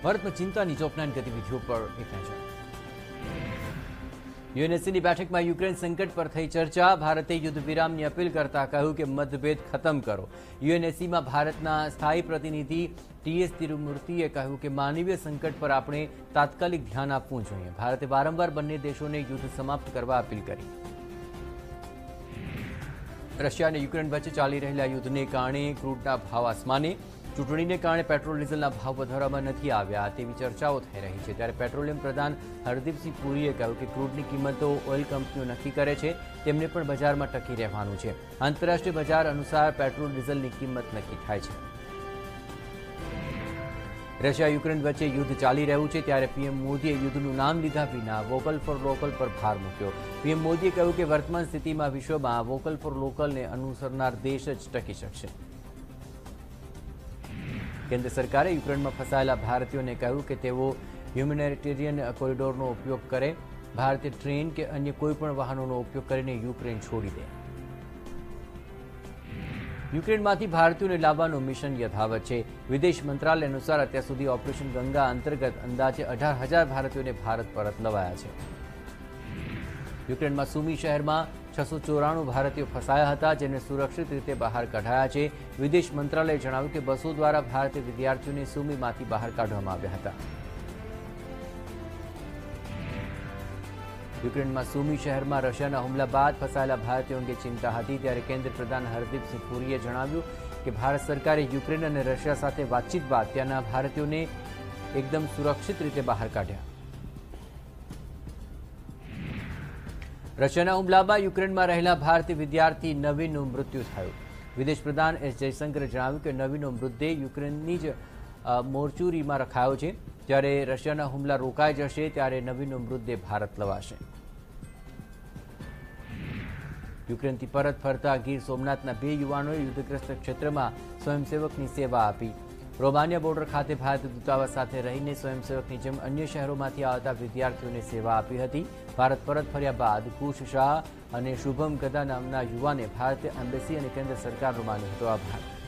ભારતમાં ચિંતાની ચોંકાવનારી ગતિવિધિઓ પર એક નજર। યુએનએસસીની બેઠકમાં યુક્રેન સંકટ પર થઈ ચર્ચા। ભારતે યુદ્ધ વિરામની અપીલ કરતા કહ્યું કે મતભેદ ખતમ કરો। યુએનએસસીમાં ભારતના સ્થાયી પ્રતિનિધિ ટીએસ તિરુમૂર્તિએ કહ્યું કે માનવીય સંકટ પર આપણે તાત્કાલિક ધ્યાન આપવું જોઈએ। ભારતે વારંવાર બંને દેશોને યુદ્ધ સમાપ્ત કરવા અપીલ કરી। રશિયા અને યુક્રેન વચ્ચે ચાલી રહેલા યુદ્ધને કારણે ક્રૂડના ભાવ આસમાને। ચૂંટણીને કારણે પેટ્રોલ ડીઝલના ભાવ વધારવામાં નથી આવ્યા તેવી ચર્ચાઓ થઈ રહી છે। ત્યારે પેટ્રોલિયમ પ્રધાન હરદીપસિંહ પુરીએ કહ્યું કે ક્રૂડની કિંમતો ઓઇલ કંપનીઓ નક્કી કરે છે, તેમને પણ બજારમાં ટકી રહેવાનું છે। આંતરરાષ્ટ્રીય બજાર અનુસાર પેટ્રોલ ડીઝલની કિંમત નક્કી થાય છે। રશિયા યુક્રેન વચ્ચે યુદ્ધ ચાલી રહ્યું છે ત્યારે પીએમ મોદીએ યુદ્ધનું નામ લીધા વિના વોકલ ફોર લોકલ પર ભાર મૂક્યો। પીએમ મોદીએ કહ્યું કે વર્તમાન સ્થિતિમાં વિશ્વમાં વોકલ ફોર લોકલને અનુસરનાર દેશ જ ટકી શકશે। કેન્દ્ર સરકારે યુક્રેનમાં ફસાયેલા ભારતીયોને કહ્યું કે તેઓ હ્યુમેનિટેરિયન કોરિડોરનો ઉપયોગ કરે। ભારતે ટ્રેન કે અન્ય કોઈપણ વાહનોનો ઉપયોગ કરીને યુક્રેન છોડી દે। યુક્રેનમાંથી ભારતીયોને લાવવાનું મિશન યથાવત છે। વિદેશ મંત્રાલય અનુસાર અત્યાર સુધી ઓપરેશન ગંગા અંતર્ગત અંદાજે 18,000 ભારતીયોને ભારત પરત લવાયા છે। યુક્રેનમાં સુમી શહેરમાં 694 ભારતીયો ફસાયા હતા, જેને સુરક્ષિત રીતે બહાર કઢાયા છે। વિદેશ મંત્રાલયે જણાવ્યું કે બસો દ્વારા ભારતીય વિદ્યાર્થીઓને સુમીમાંથી બહાર કાઢવામાં આવ્યા હતા। યુક્રેનમાં સુમી શહેરમાં રશિયાના હુમલા બાદ ફસાયેલા ભારતીયો અંગે ચિંતા હતી ત્યારે કેન્દ્ર પ્રધાન હરદીપસિંહ પુરીએ જણાવ્યું કે ભારત સરકારે યુક્રેન અને રશિયા સાથે વાતચીત બાદ ત્યાંના ભારતીયોને એકદમ સુરક્ષિત રીતે બહાર કાઢ્યા। રશિયાના હુમલામાં યુક્રેનમાં રહેલા ભારતીય વિદ્યાર્થી નવીનનું મૃત્યુ થયું। વિદેશ પ્રધાન એસ જયશંકરે જણાવ્યું કે નવીનનો મૃતદેહ યુક્રેનની જ મોર્ચુરીમાં રખાયો છે। જ્યારે રશિયાના હુમલા રોકાઈ જશે ત્યારે નવીનનો મૃતદેહ ભારત લવાશે। યુક્રેનથી પરત ફરતા ગીર સોમનાથના 2 યુવાનોએ યુદ્ધગ્રસ્ત ક્ષેત્રમાં સ્વયંસેવકની સેવા આપી। રોમાનિયા બોર્ડર ખાતે ભારતીય દૂતાવાસ સાથે રહીને સ્વયંસેવકની જેમ અન્ય શહેરોમાંથી આવતા વિદ્યાર્થીઓને સેવા આપી હતી। ભારત પરત ફર્યા બાદ કુશ શાહ અને શુભમ ગદા નામના યુવાને ભારતીય એમ્બેસી અને કેન્દ્ર સરકારનો માન્યો હતો આભાર।